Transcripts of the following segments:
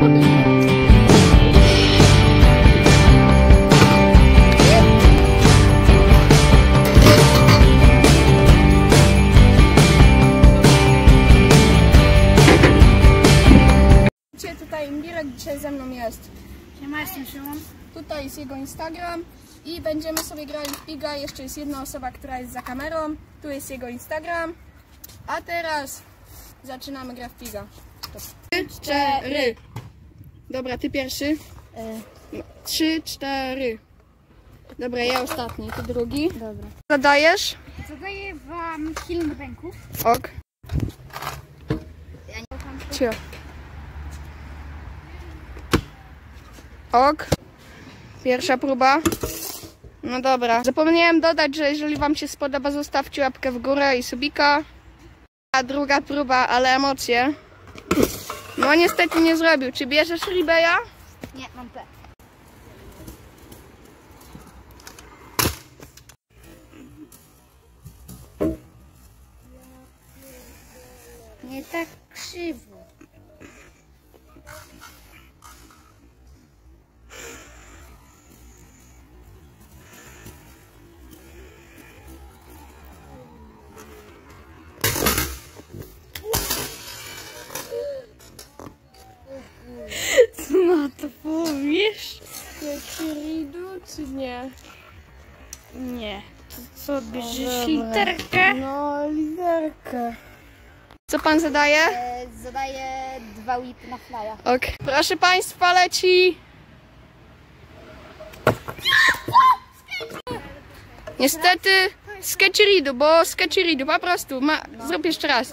schody. Tutaj Mirek dzisiaj ze mną jest. Siema, jestem Szymon. Tutaj jest jego Instagram i będziemy sobie grali w Piga. Jeszcze jest jedna osoba, która jest za kamerą. Tu jest jego Instagram. A teraz zaczynamy grę w Piga. 3, 4. Dobra, ty pierwszy. 3, 4. Dobra, ja ostatni, ty drugi. Dobra. Zadajesz? Zadaję wam kilka ręków. Ok. Ja nie ufam. Cio. Ok. Pierwsza próba. No dobra. Zapomniałem dodać, że jeżeli wam się spodoba, zostawcie łapkę w górę i subika. A druga próba, ale emocje. No niestety nie zrobił. Czy bierzesz Ribeya? Nie, mam P. Nie tak krzywo. Co na to powiesz? Ridu czy nie? Nie. To co, bierzesz literkę? No, literkę. Co pan zadaje? Zadaję 2 whipy na flya. Ok. Proszę państwa, leci. Niestety sketcheridu, bo sketcheridu po prostu. Zrób jeszcze raz.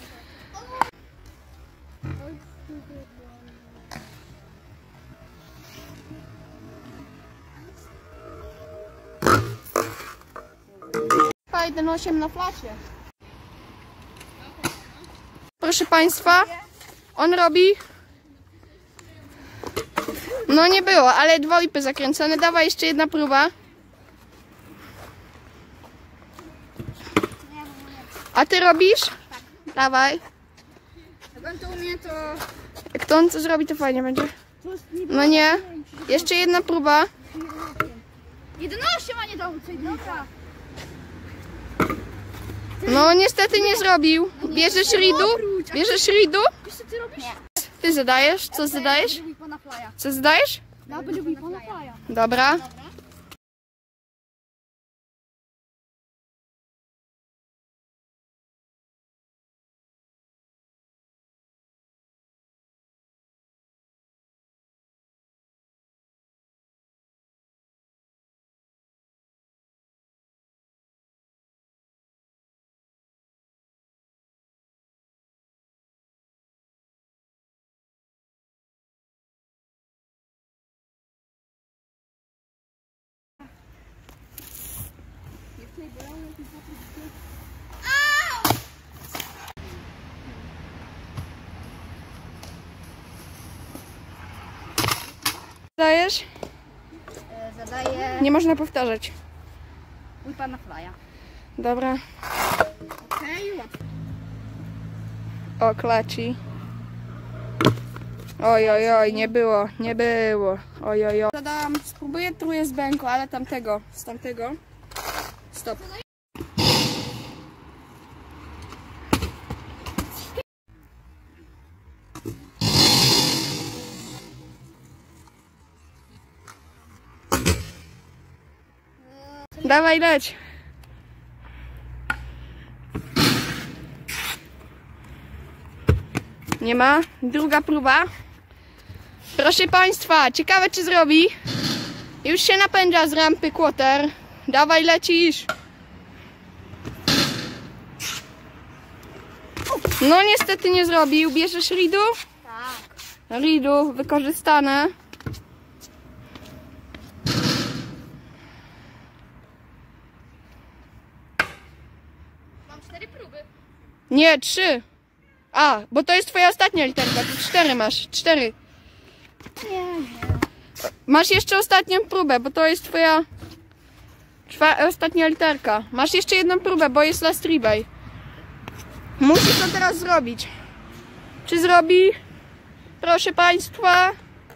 Chyba 1,8 na flacie. Proszę państwa, on robi. No nie było, ale 2 whipy zakręcone. Dawaj jeszcze jedna próba. A ty robisz? Tak. Dawaj. Jak on to umie, to... Jak to on co zrobi, to fajnie będzie. No nie. Jeszcze jedna próba. 11, a nie do dobra. No niestety nie zrobił. Bierzesz ridu? Bierzesz ridu? Wiesz co ty robisz? Nie. Ty zadajesz? Co zadajesz? Co zadajesz? Ja będę whipa na flya. Dobra. Zadajesz? Zadaję Nie można powtarzać. whipa na flya. Dobra. Okej, łatwo. O, klaci. Oj, oj, oj, nie było, nie było. Oj, oj, oj. Zadałam, spróbuję trójkę z bęku, ale tamtego, z tamtego. Stop. Dawaj, leć. Nie ma? Druga próba. Proszę państwa, ciekawe czy zrobi. Już się napędza z rampy quarter. Dawaj, lecisz. No niestety nie zrobił. Bierzesz ridu? Tak. Ridu wykorzystane. Mam 4 próby. Nie, 3. A, bo to jest twoja ostatnia literka. Ty 4 masz. 4. Nie. Masz jeszcze ostatnią próbę, bo to jest twoja ostatnia literka. Masz jeszcze jedną próbę, bo jest last rebay. Musisz to teraz zrobić. Czy zrobi? Proszę państwa.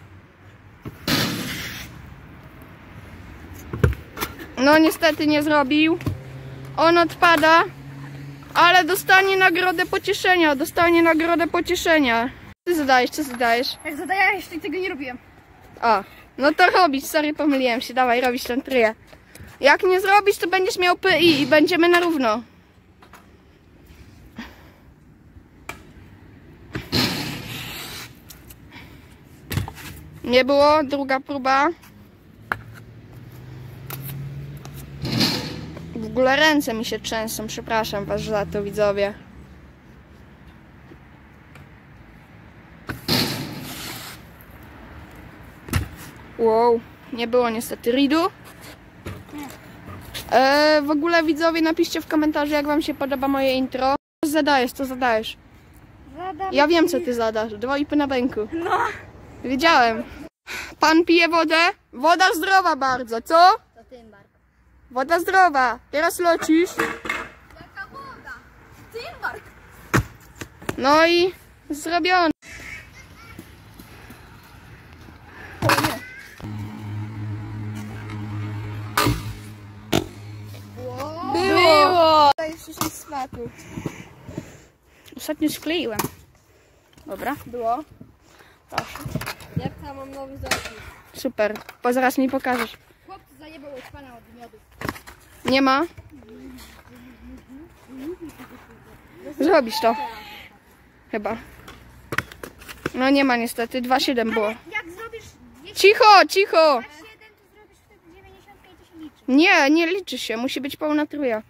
No niestety nie zrobił. On odpada, ale dostanie nagrodę pocieszenia. Ty zadajesz, co zadajesz? Jak zadaję, jeszcze tego nie robiłem. A, no to robisz, sorry, pomyliłem się. Dawaj, robisz ten tryję. Jak nie zrobisz, to będziesz miał PI i będziemy na równo. Nie było, druga próba. W ogóle ręce mi się trzęsą, przepraszam was za to, widzowie. Wow, nie było niestety ridu. W ogóle widzowie, napiszcie w komentarzu, jak wam się podoba moje intro. To zadajesz. Ja wiem, co ty zadasz. 2,5 na bęku. No. Wiedziałem. Pan pije wodę. Woda zdrowa bardzo, co? To Tymbark. Woda zdrowa. Teraz lecisz. Jaka woda? Tymbark. No i zrobione. Było. To jest 6 smaku. Ostatnio skleiłem. Dobra. Było. Proszę. Jak tam mam nowy zaszczyt. Super. Bo zaraz mi pokażesz. Chłopcy zajebał od pana od miodu. Nie ma. Zrobisz to. Chyba. No nie ma niestety. 2,7 było. Jak zrobisz 207, Cicho! to zrobisz wtedy 90 i to się liczy. Nie, nie liczy się. Musi być pełna trójka.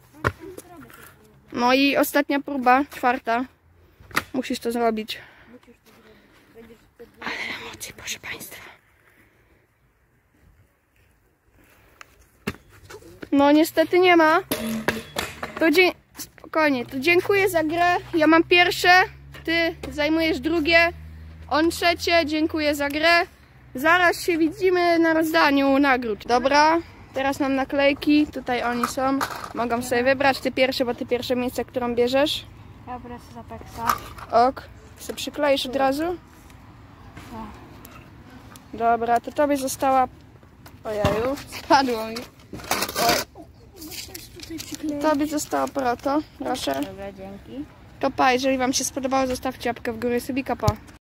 No i ostatnia próba, 4. Musisz to zrobić. Ale emocje, proszę Państwa. No niestety nie ma. To spokojnie, to dziękuję za grę. Ja mam pierwsze, ty zajmujesz drugie, on trzecie. Dziękuję za grę. Zaraz się widzimy na rozdaniu nagród. Dobra, teraz mam naklejki. Tutaj oni są. Mogą sobie wybrać. Ty pierwsze, bo ty pierwsze miejsce, którą bierzesz. Ja biorę za Pexa. Ok. Se przykleisz od razu? Dobra, to tobie została... Ojeju, spadło mi. Tobie zostało proto, proszę. Dobra, dzięki. To pa, jeżeli wam się spodobało, zostawcie łapkę w górę i subika, pa.